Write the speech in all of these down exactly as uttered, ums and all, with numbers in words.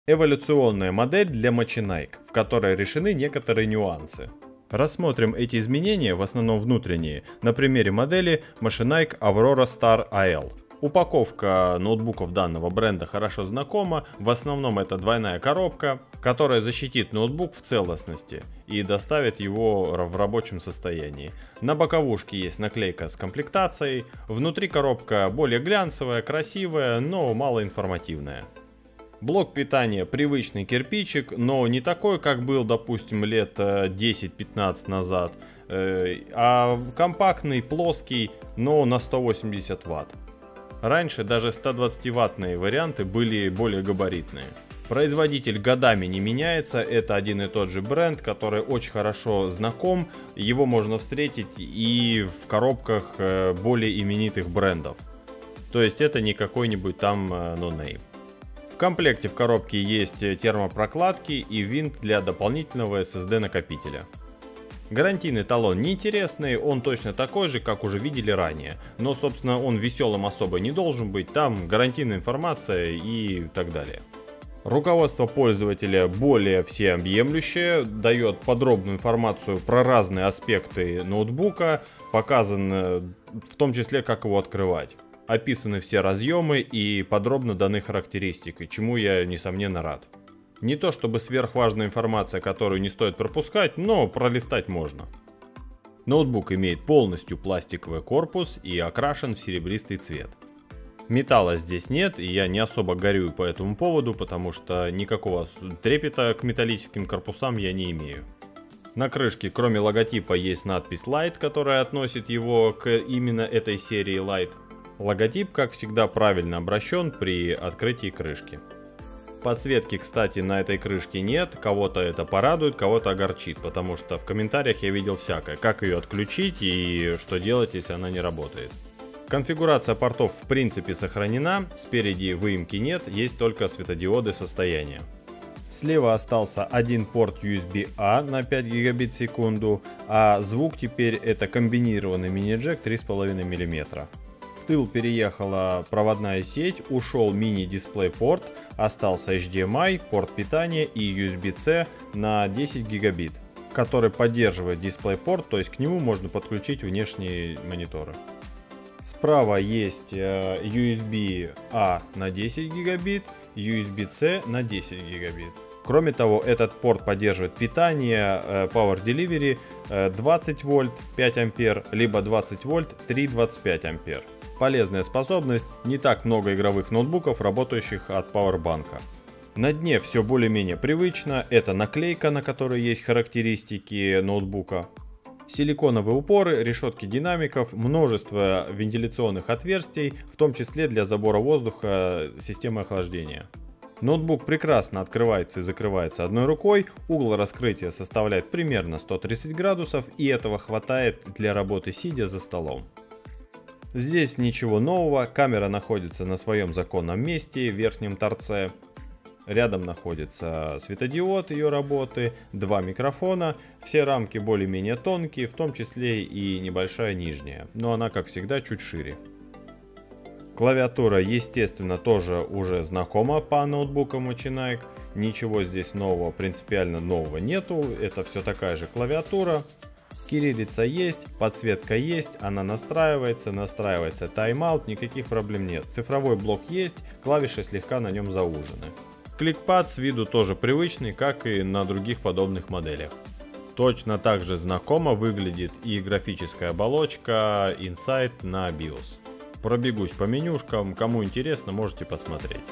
Эволюционная модель для Machine-Ike, в которой решены некоторые нюансы. Рассмотрим эти изменения, в основном внутренние, на примере модели Machine-Ike Aurora Star эй эл. Упаковка ноутбуков данного бренда хорошо знакома, в основном это двойная коробка, которая защитит ноутбук в целостности и доставит его в рабочем состоянии. На боковушке есть наклейка с комплектацией, внутри коробка более глянцевая, красивая, но малоинформативная. Блок питания привычный кирпичик, но не такой, как был, допустим, лет десять-пятнадцать назад, а компактный, плоский, но на сто восемьдесят ватт. Раньше даже сто двадцативаттные варианты были более габаритные. Производитель годами не меняется, это один и тот же бренд, который очень хорошо знаком, его можно встретить и в коробках более именитых брендов. То есть это не какой-нибудь там no-name. В комплекте в коробке есть термопрокладки и винт для дополнительного эс эс ди накопителя. Гарантийный талон неинтересный, он точно такой же, как уже видели ранее. Но, собственно, он веселым особо не должен быть, там гарантийная информация и так далее. Руководство пользователя более всеобъемлющее, дает подробную информацию про разные аспекты ноутбука, показано в том числе, как его открывать. Описаны все разъемы и подробно даны характеристики, чему я, несомненно, рад. Не то чтобы сверхважная информация, которую не стоит пропускать, но пролистать можно. Ноутбук имеет полностью пластиковый корпус и окрашен в серебристый цвет. Металла здесь нет, и я не особо горюю по этому поводу, потому что никакого трепета к металлическим корпусам я не имею. На крышке, кроме логотипа, есть надпись Light, которая относит его к именно этой серии Light. Логотип, как всегда, правильно обращен при открытии крышки. Подсветки, кстати, на этой крышке нет, кого-то это порадует, кого-то огорчит, потому что в комментариях я видел всякое, как ее отключить и что делать, если она не работает. Конфигурация портов в принципе сохранена, спереди выемки нет, есть только светодиоды состояния. Слева остался один порт ю эс би-A на пять гигабит в секунду, а звук теперь это комбинированный мини-джек три с половиной миллиметра. В тыл переехала проводная сеть, ушел мини-дисплей порт, остался эйч ди эм ай, порт питания и ю эс би-C на десять гигабит, который поддерживает DisplayPort, то есть к нему можно подключить внешние мониторы. Справа есть ю эс би-A на десять гигабит, ю эс би-C на десять гигабит. Кроме того, этот порт поддерживает питание, Power Delivery двадцать вольт пять ампер, либо двадцать вольт три двадцать пять ампер. Полезная способность, не так много игровых ноутбуков, работающих от пауэрбанка. На дне все более-менее привычно, это наклейка, на которой есть характеристики ноутбука. Силиконовые упоры, решетки динамиков, множество вентиляционных отверстий, в том числе для забора воздуха системы охлаждения. Ноутбук прекрасно открывается и закрывается одной рукой, угол раскрытия составляет примерно сто тридцать градусов, и этого хватает для работы сидя за столом. Здесь ничего нового, камера находится на своем законном месте, в верхнем торце. Рядом находится светодиод ее работы, два микрофона, все рамки более-менее тонкие, в том числе и небольшая нижняя, но она, как всегда, чуть шире. Клавиатура, естественно, тоже уже знакома по ноутбукам Machine-Ike, ничего здесь нового, принципиально нового нету, это все такая же клавиатура. Кириллица есть, подсветка есть, она настраивается, настраивается тайм-аут, никаких проблем нет. Цифровой блок есть, клавиши слегка на нем заужены. Кликпад с виду тоже привычный, как и на других подобных моделях. Точно так же знакомо выглядит и графическая оболочка Insight на BIOS. Пробегусь по менюшкам, кому интересно, можете посмотреть.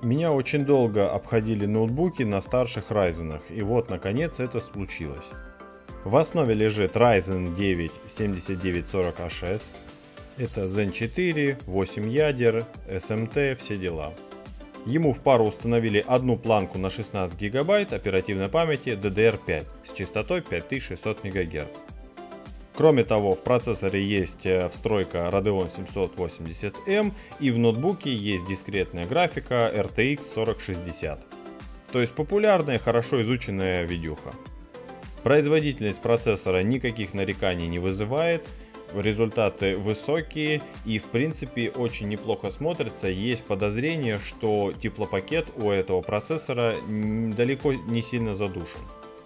Меня очень долго обходили ноутбуки на старших Ryzen, и вот наконец это случилось. В основе лежит Ryzen девять семьдесят девять сорок эйч эс. Это Zen четыре, восемь ядер, эс эм ти, все дела. Ему в пару установили одну планку на шестнадцать гигабайт оперативной памяти ди ди эр пять с частотой пять тысяч шестьсот мегагерц. Кроме того, в процессоре есть встройка Radeon семьсот восемьдесят эм и в ноутбуке есть дискретная графика эр ти икс сорок шестьдесят. То есть популярная, хорошо изученная видюха. Производительность процессора никаких нареканий не вызывает, результаты высокие и в принципе очень неплохо смотрятся. Есть подозрение, что теплопакет у этого процессора далеко не сильно задушен.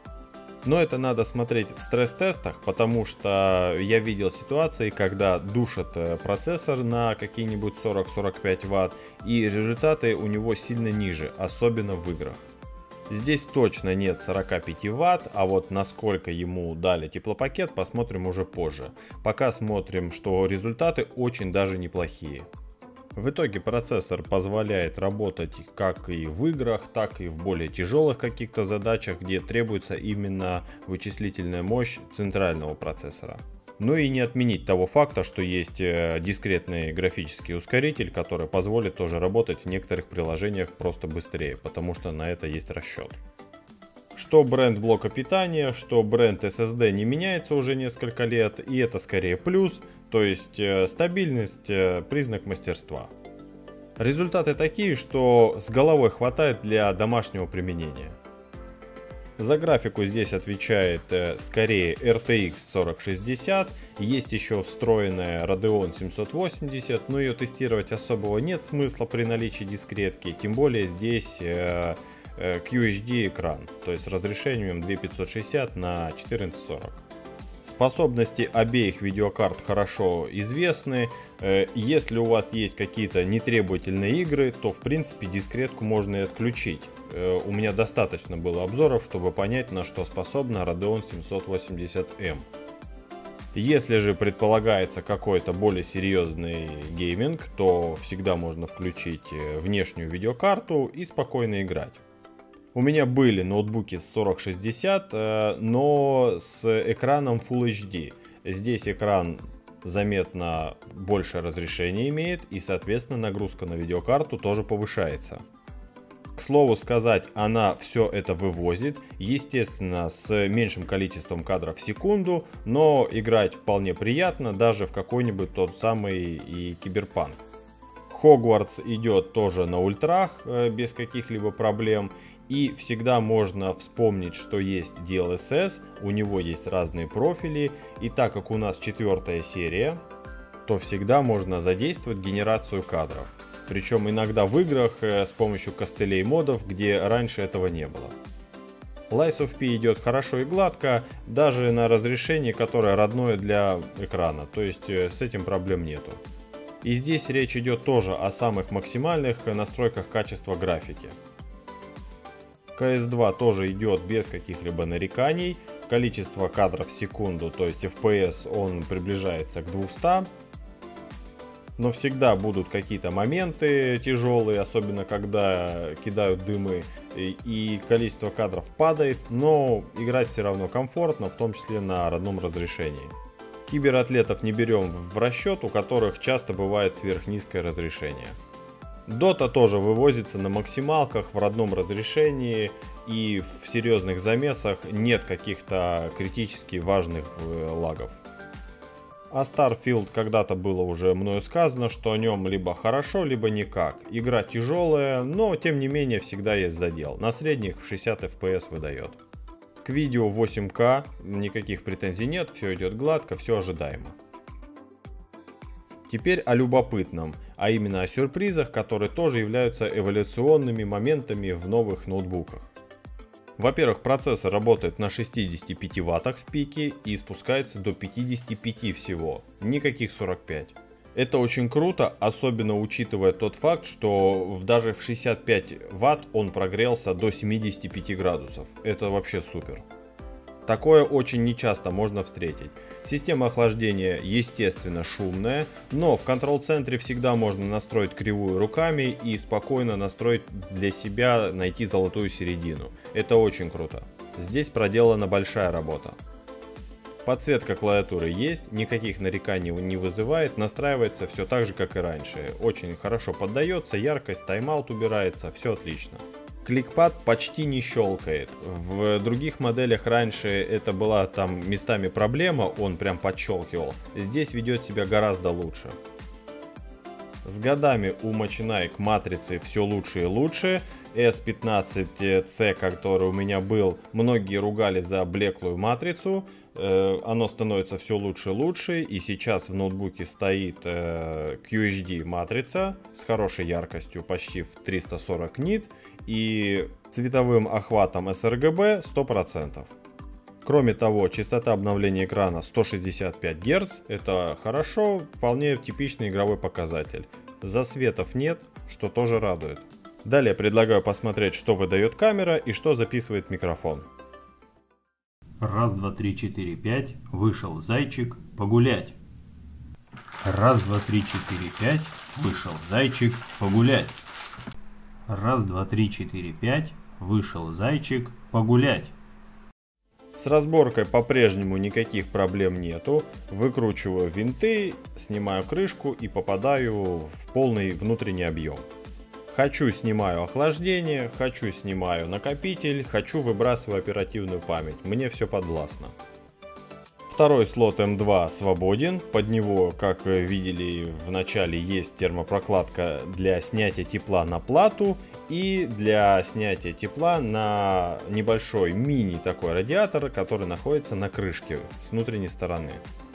Но это надо смотреть в стресс-тестах, потому что я видел ситуации, когда душат процессор на какие-нибудь сорок — сорок пять ватт, и результаты у него сильно ниже, особенно в играх. Здесь точно нет сорока пяти ватт, а вот насколько ему дали теплопакет, посмотрим уже позже. Пока смотрим, что результаты очень даже неплохие. В итоге процессор позволяет работать как и в играх, так и в более тяжелых каких-то задачах, где требуется именно вычислительная мощь центрального процессора. Ну и не отменить того факта, что есть дискретный графический ускоритель, который позволит тоже работать в некоторых приложениях просто быстрее, потому что на это есть расчет. Что бренд блока питания, что бренд эс эс ди не меняется уже несколько лет, и это скорее плюс, то есть стабильность, признак мастерства. Результаты такие, что с головой хватает для домашнего применения. За графику здесь отвечает э, скорее эр ти икс сорок шестьдесят, есть еще встроенная Radeon семьсот восемьдесят, но ее тестировать особого нет смысла при наличии дискретки, тем более здесь э, э, кью эйч ди экран, то есть с разрешением две тысячи пятьсот шестьдесят на четырнадцать сорок. Способности обеих видеокарт хорошо известны. Если у вас есть какие-то нетребовательные игры, то в принципе дискретку можно и отключить. У меня достаточно было обзоров, чтобы понять, на что способна Radeon семьсот восемьдесят эм. Если же предполагается какой-то более серьезный гейминг, то всегда можно включить внешнюю видеокарту и спокойно играть. У меня были ноутбуки с сорок шестьдесят, но с экраном Full эйч ди. Здесь экран заметно больше разрешения имеет, и соответственно нагрузка на видеокарту тоже повышается. К слову сказать, она все это вывозит, естественно, с меньшим количеством кадров в секунду, но играть вполне приятно, даже в какой-нибудь тот самый и Киберпанк. Хогвартс идет тоже на ультрах без каких-либо проблем. И всегда можно вспомнить, что есть ди эл эс эс, у него есть разные профили. И так как у нас четвертая серия, то всегда можно задействовать генерацию кадров. Причем иногда в играх с помощью костылей модов, где раньше этого не было. Lies of P идет хорошо и гладко, даже на разрешении, которое родное для экрана. То есть с этим проблем нету. И здесь речь идет тоже о самых максимальных настройках качества графики. си эс два тоже идет без каких-либо нареканий. Количество кадров в секунду, то есть эф пи эс, он приближается к двухстам. Но всегда будут какие-то моменты тяжелые, особенно когда кидают дымы и количество кадров падает. Но играть все равно комфортно, в том числе на родном разрешении. Кибератлетов не берем в расчет, у которых часто бывает сверхнизкое разрешение. Дота тоже вывозится на максималках в родном разрешении, и в серьезных замесах нет каких-то критически важных лагов. А Starfield когда-то было уже мною сказано, что о нем либо хорошо, либо никак. Игра тяжелая, но тем не менее всегда есть задел. На средних шестьдесят эф пи эс выдает. К видео восемь ка никаких претензий нет, все идет гладко, все ожидаемо. Теперь о любопытном, а именно о сюрпризах, которые тоже являются эволюционными моментами в новых ноутбуках. Во-первых, процессор работает на шестидесяти пяти ваттах в пике и спускается до пятидесяти пяти всего, никаких сорок пять. Это очень круто, особенно учитывая тот факт, что даже в шестьдесят пять ватт он прогрелся до семидесяти пяти градусов. Это вообще супер. Такое очень нечасто можно встретить. Система охлаждения, естественно, шумная, но в контрол-центре всегда можно настроить кривую руками и спокойно настроить для себя, найти золотую середину. Это очень круто. Здесь проделана большая работа. Подсветка клавиатуры есть, никаких нареканий не вызывает, настраивается все так же, как и раньше. Очень хорошо поддается, яркость, тайм-аут убирается, все отлично. Кликпад почти не щелкает. В других моделях раньше это была там местами проблема, он прям подщелкивал. Здесь ведет себя гораздо лучше. С годами у Machinaik матрицы все лучше и лучше. эс пятнадцать си, который у меня был, многие ругали за блеклую матрицу. Оно становится все лучше и лучше, и сейчас в ноутбуке стоит кью эйч ди матрица с хорошей яркостью, почти в триста сорок нит, и цветовым охватом эс эр гэ бэ сто процентов. Кроме того, частота обновления экрана сто шестьдесят пять герц, это хорошо, вполне типичный игровой показатель. Засветов нет, что тоже радует. Далее предлагаю посмотреть, что выдает камера и что записывает микрофон. Раз, два, три, четыре, пять. Вышел зайчик погулять. Раз, два, три, четыре, пять. Вышел зайчик погулять. Раз, два, три, четыре, пять. Вышел зайчик погулять. С разборкой по-прежнему никаких проблем нету. Выкручиваю винты, снимаю крышку и попадаю в полный внутренний объем. Хочу, снимаю охлаждение, хочу, снимаю накопитель, хочу, выбрасываю оперативную память. Мне все подвластно. Второй слот эм два свободен. Под него, как вы видели в начале, есть термопрокладка для снятия тепла на плату и для снятия тепла на небольшой мини такой радиатор, который находится на крышке с внутренней стороны.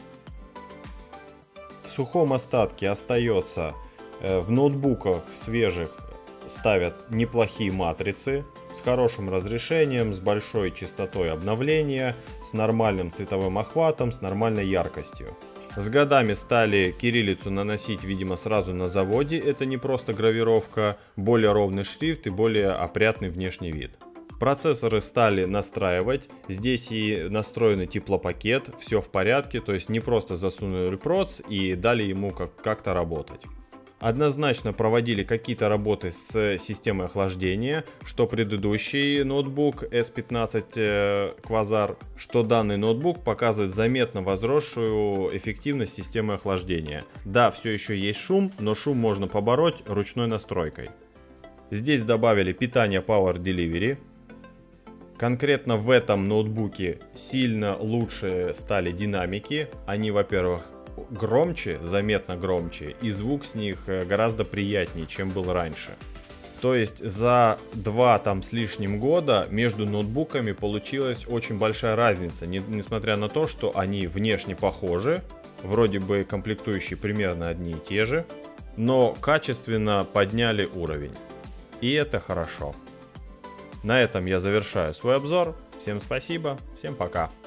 В сухом остатке остается в ноутбуках свежих ставят неплохие матрицы с хорошим разрешением, с большой частотой обновления, с нормальным цветовым охватом, с нормальной яркостью. С годами стали кириллицу наносить, видимо, сразу на заводе. Это не просто гравировка, более ровный шрифт и более опрятный внешний вид. Процессоры стали настраивать. Здесь и настроенный теплопакет, все в порядке, то есть не просто засунули проц и дали ему как- как-то работать. Однозначно проводили какие-то работы с системой охлаждения, что предыдущий ноутбук эс пятнадцать Quasar, что данный ноутбук показывает заметно возросшую эффективность системы охлаждения. Да, все еще есть шум, но шум можно побороть ручной настройкой. Здесь добавили питание Power Delivery. Конкретно в этом ноутбуке сильно лучше стали динамики. Они, во-первых, громче, заметно громче, и звук с них гораздо приятнее, чем был раньше. То есть за два там с лишним года между ноутбуками получилась очень большая разница, не, несмотря на то, что они внешне похожи, вроде бы комплектующие примерно одни и те же, но качественно подняли уровень. И это хорошо. На этом я завершаю свой обзор. Всем спасибо, всем пока.